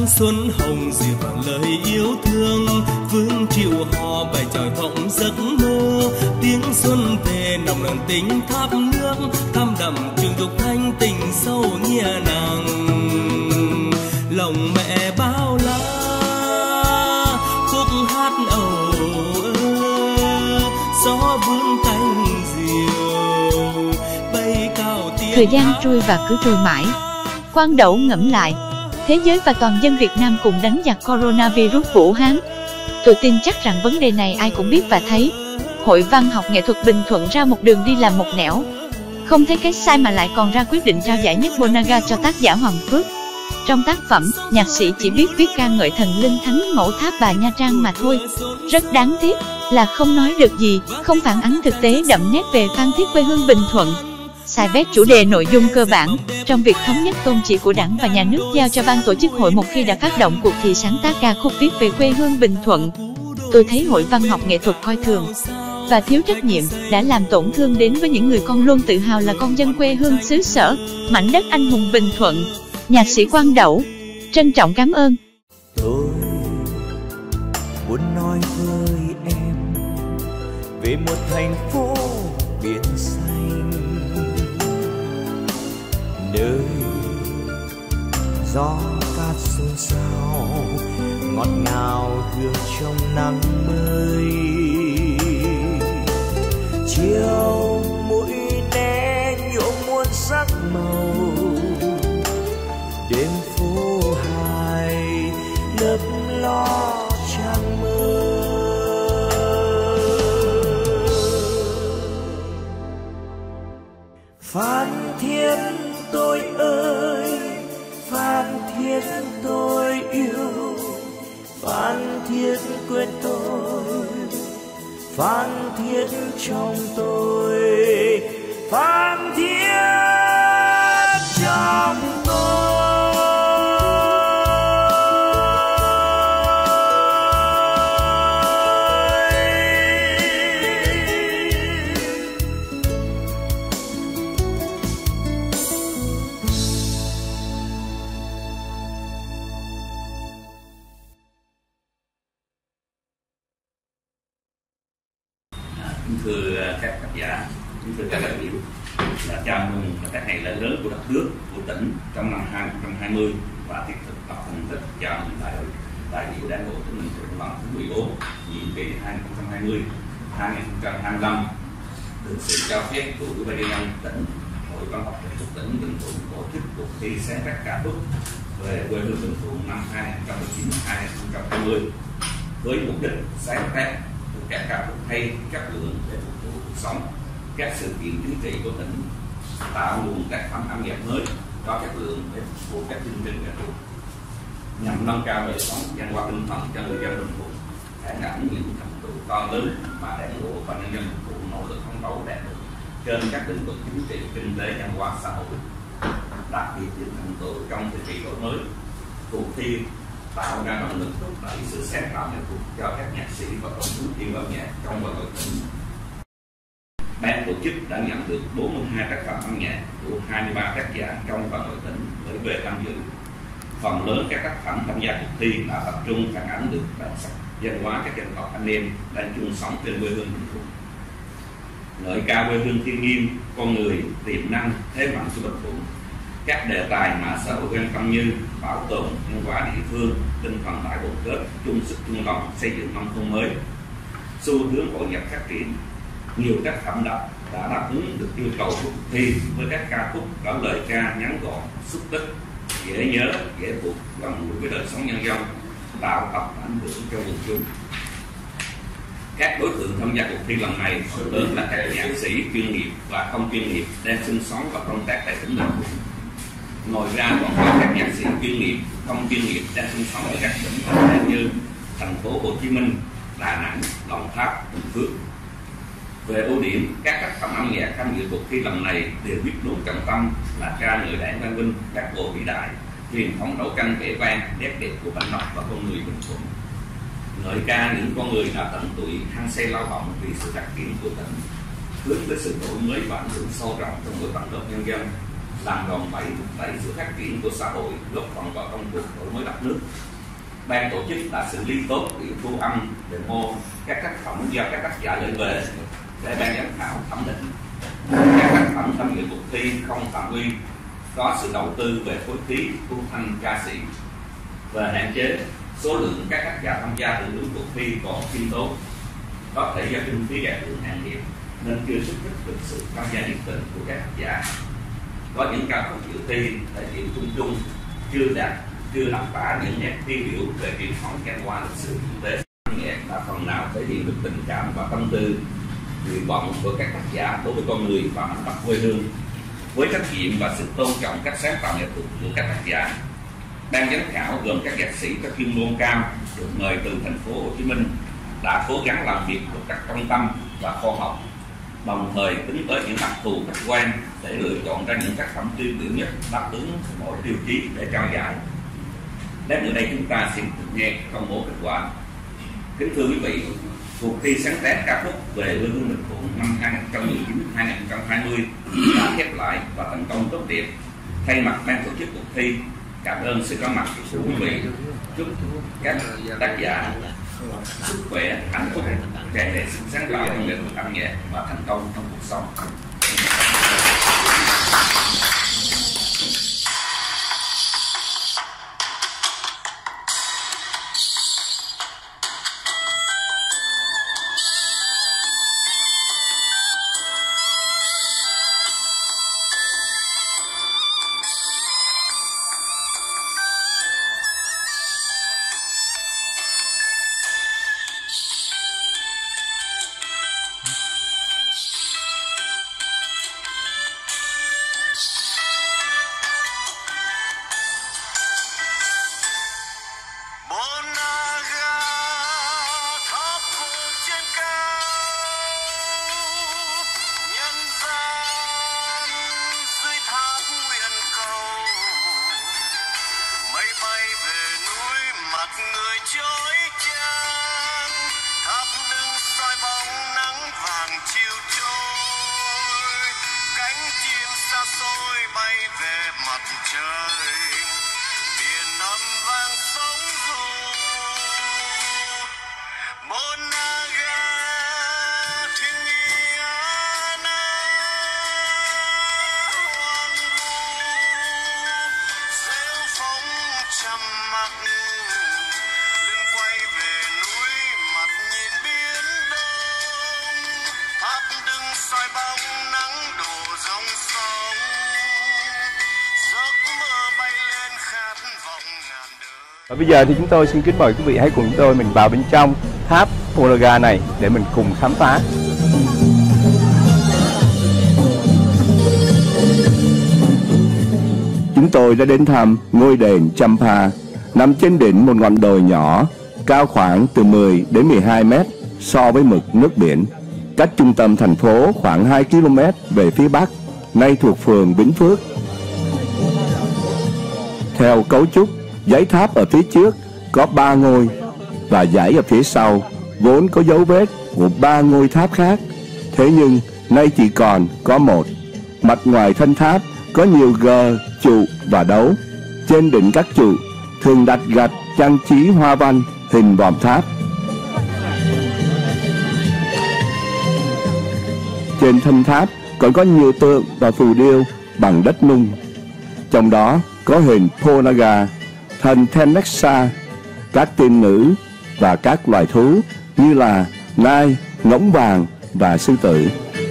xuân hồng dịu bằng lời yêu thương, vương triệu hò bài tròi vọng giấc mơ. Tiếng xuân về nồng nàn tình tháp nước, thăm đậm trường dục thanh tình sâu nghĩa nặng. Lòng mẹ bao la khúc hát ầu gió vương cánh diều bay cao tiếng. Thời gian trôi và cứ trôi mãi. Quang Đẩu ngẫm lại, thế giới và toàn dân Việt Nam cùng đánh giặc coronavirus Vũ Hán. Tôi tin chắc rằng vấn đề này ai cũng biết và thấy. Hội Văn học Nghệ thuật Bình Thuận ra một đường đi làm một nẻo, không thấy cái sai mà lại còn ra quyết định trao giải nhất Bonaga cho tác giả Hoàng Phước. Trong tác phẩm, nhạc sĩ chỉ biết viết ca ngợi thần linh Thánh Mẫu Tháp Bà Nha Trang mà thôi. Rất đáng tiếc là không nói được gì, không phản ánh thực tế đậm nét về Phan Thiết quê hương Bình Thuận. Sai vét chủ đề nội dung cơ bản trong việc thống nhất tôn chỉ của Đảng và Nhà nước giao cho ban tổ chức hội một khi đã phát động cuộc thi sáng tác ca khúc viết về quê hương Bình Thuận. Tôi thấy Hội Văn học Nghệ thuật coi thường và thiếu trách nhiệm đã làm tổn thương đến với những người con luôn tự hào là con dân quê hương xứ sở, mảnh đất anh hùng Bình Thuận. Nhạc sĩ Quang Đẩu trân trọng cảm ơn. Tôi muốn nói với em về một thành phố biển xanh, nơi gió cát xôn xao ngọt ngào hương trong nắng mới. Chiều mũi né nhuộm muôn sắc màu, đêm phố Hai lấp lo trăng mơ. Phan Thiết tôi ơi, Phan Thiết tôi yêu, Phan Thiết quên tôi, Phan Thiết trong tôi, Phan Thiết trong tôi. Kính thưa các tác giả, kính thưa các đại biểu, là chào mừng các ngày lễ lớn của đất nước, của tỉnh trong năm 2020 và thiết thực lập thành tích chào mừng đại biểu đảng bộ tỉnh Bình Thuận lần thứ 14, nhiệm kỳ 2020-2025. Được sự cho phép của Ủy ban nhân dân tỉnh, Hội Văn học Nghệ thuật tỉnh Bình Thuận tổ chức cuộc thi sáng tác ca khúc về quê hương Bình Thuận năm 2019-2020 với mục đích sáng tác các ca khúc hay chất lượng để phục vụ cuộc sống, các sự kiện chính trị của tỉnh, tạo nguồn tác phẩm âm nhạc mới có chất lượng để phục vụ các chương trình nghệ thuật, nhằm nâng cao đời sống văn hóa tinh thần cho người dân Bình Thuận, phản ánh những thành tựu to lớn mà đảng bộ và nhân dân Bình Thuận nỗ lực phấn đấu đạt được trên các lĩnh vực chính trị, kinh tế, văn hóa, xã hội. Đặc biệt những thành tựu trong thời kỳ đổi mới, cuộc thi tạo ra động lực thúc đẩy sự sáng tạo nghệ thuật cho các nhạc sĩ và công chúng yêu âm nhạc trong và ngoài tỉnh. Ban tổ chức đã nhận được 42 tác phẩm âm nhạc của 23 tác giả trong và ngoài tỉnh gửi về tham dự. Phần lớn các tác phẩm tham gia cuộc thi đã tập trung phản ánh được bản sắc văn hóa các dân tộc anh em đang chung sống trên quê hương Bình Thuận, ngợi ca quê hương thiên nhiên, con người, tiềm năng, thế mạnh của Bình Thuận. Các đề tài mà xã hội quan tâm như bảo tồn văn hóa địa phương, tinh thần đại đoàn kết, chung sức chung lòng xây dựng nông thôn mới, xu hướng hội nhập phát triển. Nhiều tác phẩm đã đáp ứng được yêu cầu của cuộc thi với các ca khúc có lời ca ngắn gọn, xúc tích, dễ nhớ, dễ thuộc, gần gũi với đời sống nhân dân, tạo tập ảnh hưởng cho quần chúng. Các đối tượng tham gia cuộc thi lần này phần lớn là các nhạc sĩ chuyên nghiệp và không chuyên nghiệp đang sinh sống và công tác tại tỉnh Bình Thuận. Ngoài ra còn có các nhạc sĩ chuyên nghiệp, không chuyên nghiệp đang sinh sống ở các tỉnh thành như thành phố Hồ Chí Minh, Đà Nẵng, Đồng Tháp, Bình Phước. Về ưu điểm, các tác phẩm âm nhạc tham dự cuộc thi lần này đều biết đúng trọng tâm là ca ngợi Đảng quang vinh, các bộ vĩ đại, truyền thống đấu tranh vẻ vang, nét đẹp của bản đọc và con người Bình Thuận, ngợi ca những con người đã tận tụy hăng say lao động vì sự phát triển của tỉnh, hướng tới sự đổi mới và ảnh hưởng sâu rộng trong mỗi tầng lớp nhân dân, làm đòn bẩy thúc đẩy sự phát triển của xã hội, góp phần vào công cuộc đổi mới đất nước. Ban tổ chức đã xử lý tốt việc thu âm, demo các tác phẩm do các tác giả gửi về để ban giám khảo thẩm định. Các tác phẩm tham dự cuộc thi không phạm vi, có sự đầu tư về phối khí, thu thanh ca sĩ và hạn chế số lượng các tác giả tham gia hưởng ứng cuộc thi còn khiêm tốn. Có thể do kinh phí giải thưởng hạn hẹp nên chưa sức thích được sự tham gia nhiệt tình của các tác giả. Có những ca khúc dự thi thể hiện chung chưa nắm bả những nét tiêu biểu về truyền thống văn hóa lịch sử kinh tế. Nhạc đã phần nào thể hiện được tình cảm và tâm tư, nguyện vọng của các tác giả đối với con người và mảnh đất quê hương. Với trách nhiệm và sự tôn trọng cách sáng tạo nghệ thuật của các tác giả, ban giám khảo gồm các nhạc sĩ có chuyên môn cao được mời từ thành phố Hồ Chí Minh đã cố gắng làm việc một cách công tâm và khoa học, đồng thời tính tới những đặc thù khách quan để lựa chọn ra những tác phẩm tiêu biểu nhất đáp ứng mọi tiêu chí để trao giải. Đến từ đây chúng ta xin nghe công bố kết quả. Kính thưa quý vị, cuộc thi sáng tác ca khúc về quê hương Bình Thuận năm 2019-2020 đã khép lại và thành công tốt đẹp. Thay mặt ban tổ chức cuộc thi, cảm ơn sự có mặt của quý vị. Chúc các tác giả sức khỏe, hạnh phúc, tràn đầy sự sáng tạo trong nghệ thuật âm nhạc và thành công trong cuộc sống. Và bây giờ thì chúng tôi xin kính mời quý vị hãy cùng chúng tôi mình vào bên trong tháp Ponagar này để mình cùng khám phá. Chúng tôi đã đến thăm ngôi đền Champa, nằm trên đỉnh một ngọn đồi nhỏ, cao khoảng từ 10 đến 12 mét so với mực nước biển, cách trung tâm thành phố khoảng 2 km về phía bắc, nay thuộc phường Vĩnh Phước. Theo cấu trúc, dãy tháp ở phía trước có 3 ngôi và dãy ở phía sau vốn có dấu vết của 3 ngôi tháp khác, thế nhưng nay chỉ còn có một. Mặt ngoài thân tháp có nhiều gờ, trụ và đấu. Trên đỉnh các trụ thường đặt gạch trang trí hoa văn hình vòm tháp. Trên thân tháp còn có nhiều tượng và phù điêu bằng đất nung, trong đó có hình Ponagar, thần Thenexa, các tiên nữ và các loài thú như là nai, ngỗng vàng và sư tử.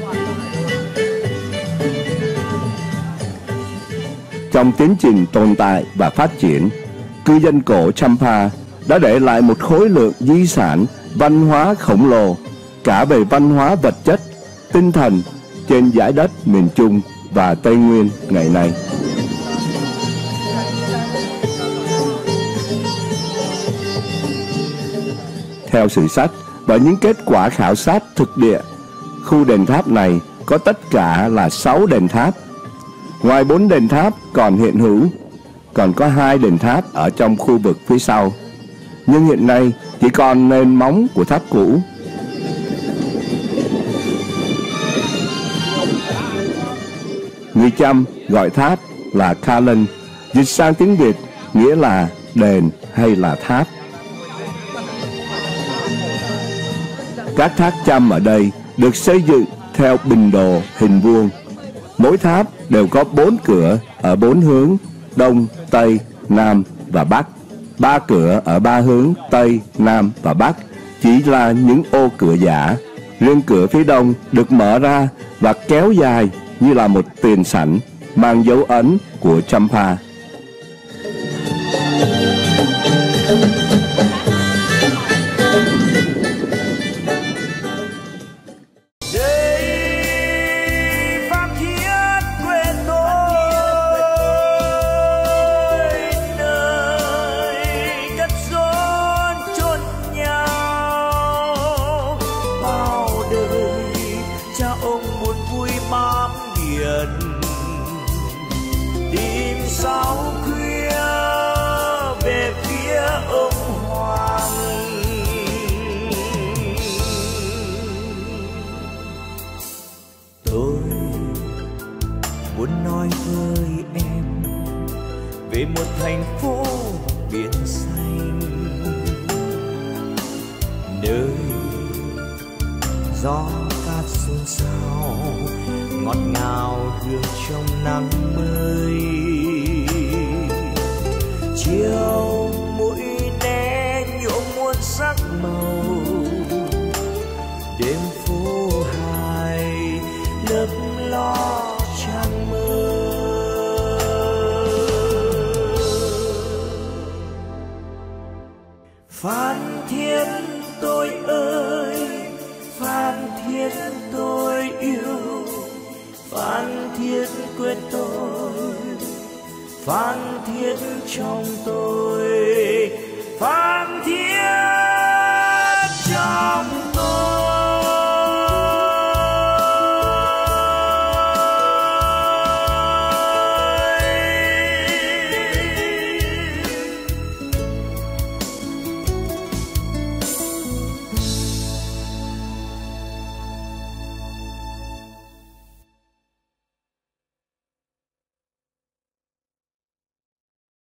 Trong tiến trình tồn tại và phát triển, cư dân cổ Champa đã để lại một khối lượng di sản văn hóa khổng lồ, cả về văn hóa vật chất, tinh thần trên dải đất miền Trung và Tây Nguyên ngày nay. Theo sử sách và những kết quả khảo sát thực địa, khu đền tháp này có tất cả là 6 đền tháp. Ngoài 4 đền tháp còn hiện hữu, còn có 2 đền tháp ở trong khu vực phía sau. Nhưng hiện nay chỉ còn nền móng của tháp cũ. Người Chăm gọi tháp là Kalen, dịch sang tiếng Việt nghĩa là đền hay là tháp. Các tháp Chăm ở đây được xây dựng theo bình đồ hình vuông. Mỗi tháp đều có 4 cửa ở 4 hướng Đông, Tây, Nam và Bắc. 3 cửa ở 3 hướng Tây, Nam và Bắc chỉ là những ô cửa giả. Riêng cửa phía Đông được mở ra và kéo dài như là một tiền sảnh mang dấu ấn của Champa. Về một thành phố biển xanh, nơi gió cát xôn xao ngọt ngào hương trong nắng mới. Chiều mũi né nhuộm muôn sắc màu, đêm phố Hai lấp lo trăng mơ. Phan Thiết tôi ơi, Phan Thiết tôi yêu, Phan Thiết quê tôi, Phan Thiết trong tôi, Phan